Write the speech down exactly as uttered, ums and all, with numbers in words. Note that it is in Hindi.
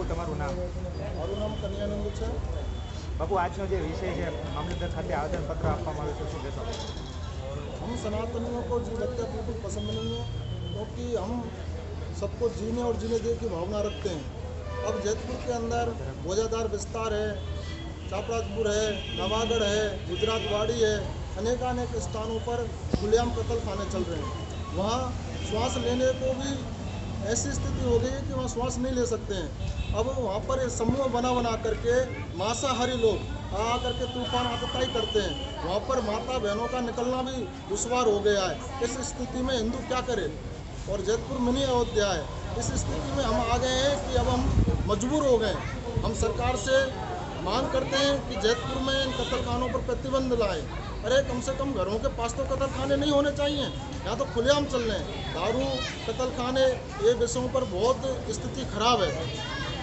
તમારું નામ? મારું નામ કન્યાનંદ છે. બાપુ, આજનો જે વિષય છે મામલતદાર ખાતે આવેદનપત્ર આપવામાં આવ્યું છે, શું કહેશો? हम सनातनियों को जीव हत्या बिल्कुल पसंद नहीं है, क्योंकि हम सबको जीने और जीने दे की भावना रखते हैं. अब जैतपुर के अंदर भोजादार विस्तार है, चापड़ाजपुर है, नवागढ़ है, गुजरातवाड़ी है, अनेकानेक स्थानों पर खुलेआम कत्ल खाने चल रहे हैं. वहाँ श्वास लेने को भी ऐसी स्थिति हो गई है कि वहाँ श्वास नहीं ले सकते हैं. अब वहाँ पर समूह बना बना करके मांसाहारी लोग आ करके तूफान आतताई करते हैं. वहाँ पर माता बहनों का निकलना भी दुश्वार हो गया है. इस स्थिति में हिंदू क्या करे? और जैतपुर मिनी अयोध्या है. इस स्थिति में हम आ गए हैं कि अब हम मजबूर हो गए. हम सरकार से मांग करते हैं कि जैतपुर में इन कत्ल खानों पर प्रतिबंध लाए. अरे कम से कम घरों के पास तो कत्ल खाने नहीं होने चाहिए. यहाँ तो खुलेआम चल रहे हैं दारू कत्ल खाने. ये विषयों पर बहुत स्थिति खराब है.